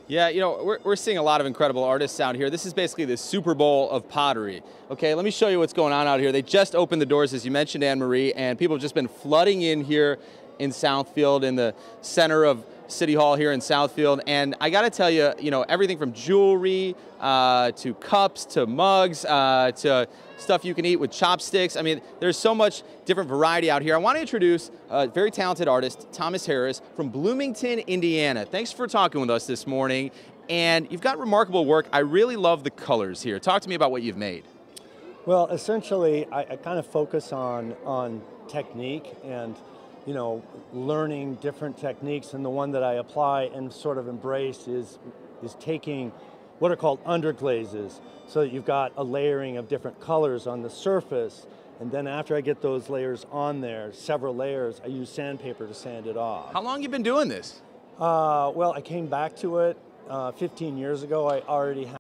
Yeah, you know, we're seeing a lot of incredible artists out here. This is basically the Super Bowl of pottery. Okay, let me show you what's going on out here. They just opened the doors, as you mentioned, Anne-Marie, and people have just been flooding in here in Southfield, in the center of City Hall here in Southfield. And I got to tell you, you know, everything from jewelry to cups to mugs to stuff you can eat with chopsticks. I mean, there's so much different variety out here. I want to introduce a very talented artist, Thomas Harris from Bloomington, Indiana. Thanks for talking with us this morning. And you've got remarkable work. I really love the colors here. Talk to me about what you've made. Well, essentially, I kind of focus on technique and, you know, learning different techniques, and the one that I apply and sort of embrace is taking what are called underglazes, so that you've got a layering of different colors on the surface, and then after I get those layers on there, several layers, I use sandpaper to sand it off. How long have you been doing this? Well, I came back to it 15 years ago. I already